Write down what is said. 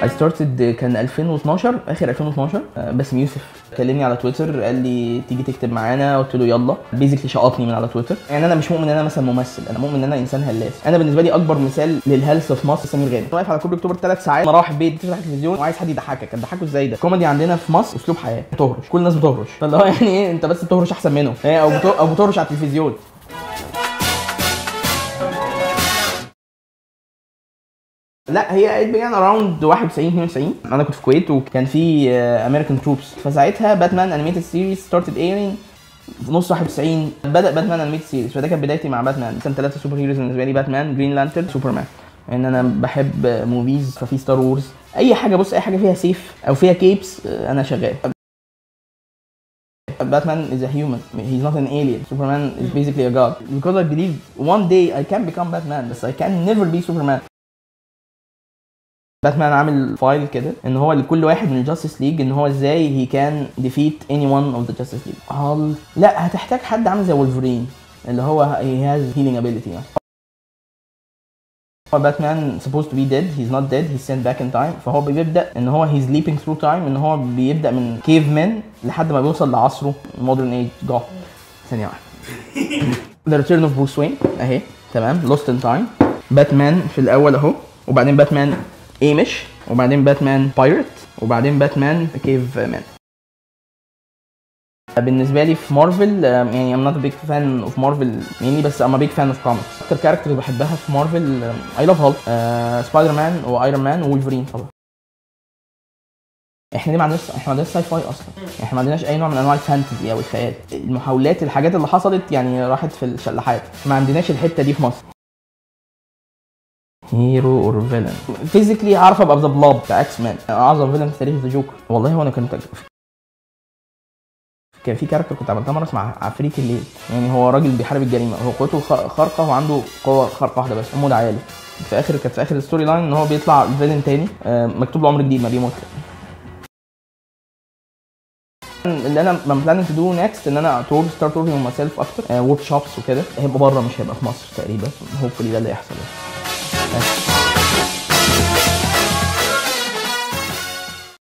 I started كان 2012 اخر 2012. باسم يوسف كلمني على تويتر قال لي تيجي تكتب معانا، قلت له يلا. بيزيكلي شقطني من على تويتر. يعني انا مش مؤمن ان انا مثلا ممثل، انا مؤمن ان انا انسان هلاس. انا بالنسبه لي اكبر مثال للهلس في مصر سمير غانم، واقف على كوبري اكتوبر 3 ساعات، مراوح البيت تفتح التلفزيون وعايز حد يضحكك. هتضحكه ازاي؟ ده كوميدي عندنا في مصر اسلوب حياه، بتهرش، كل الناس بتهرش، فاللي هو يعني ايه، انت بس بتهرش احسن منه او بتهرش على التلفزيون. لا هي began around 91 92. انا كنت في الكويت وكان في امريكان تروبس، فساعتها باتمان انيميتد سيريز ستارتد ايرينج في نص 91. بدا باتمان انيميتد سيريز، فده كانت بدايتي مع باتمان. كان 3 سوبر هيروز بالنسبه لي، باتمان، جرين لانترن، سوبرمان. ان انا بحب موفيز، ففي ستار وورز، اي حاجه. بص اي حاجه فيها سيف او فيها كيبس انا شغال. Batman is a human. He's not an alien. Superman is basically a god. Because I believe one day I can become Batman, but I can never be Superman. باتمان عامل فايل كده ان هو لكل واحد من الجاستس ليج، ان هو ازاي هي كان ديفيت اني ون اوف ذا جاستس ليج. لا هتحتاج حد عامل زي وولفرين اللي هو he has healing ability يعني. باتمان supposed to be dead, he's not dead, he's sent back in time. فهو بيبدا ان هو he's leaping through time، ان هو بيبدا من كيف مان لحد ما بيوصل لعصره مودرن ايج جوث. ثانيه واحده. The Return of Bruce Wayne اهي تمام. Lost in Time. باتمان في الاول اهو، وبعدين باتمان ايمش، وبعدين باتمان بايرت، وبعدين باتمان كيف مان. بالنسبه لي في مارفل يعني I'm not a big fan of Marvel mainly، بس I'm a big fan of comics. اكتر كاركتر بحبها في مارفل I love هالك، سبايدر مان وايرون مان وولفرين طبعا. احنا ما عندناش ساي فاي اصلا، احنا ما عندناش اي نوع من انواع الفانتزي او الخيال. المحاولات الحاجات اللي حصلت يعني راحت في الشلاحات، ما عندناش الحته دي في مصر. هيرو اور فيلن فيزيكلي عارف ابقى ذا بلاب بتاع اكس مان، اعظم فيلن في تاريخ ذا جوكر. والله هو انا كان في كاركتر كنت عملتها مره اسمها عفريت الليل. يعني هو راجل بيحارب الجريمه، هو قوته خارقه وعنده قوه خارقه واحده بس، مود عالي. كانت في اخر الستوري لاين ان هو بيطلع فيلن تاني مكتوب له عمر جديد ما بيموت. اللي انا بلاننج تو دو نيكست ان انا ستارت تورنينج ماي سيلف اكتر، ورك شوبس وكده. هيبقى بره مش هيبقى في مصر تقريبا. هوبفلي ده اللي يحصل يعني.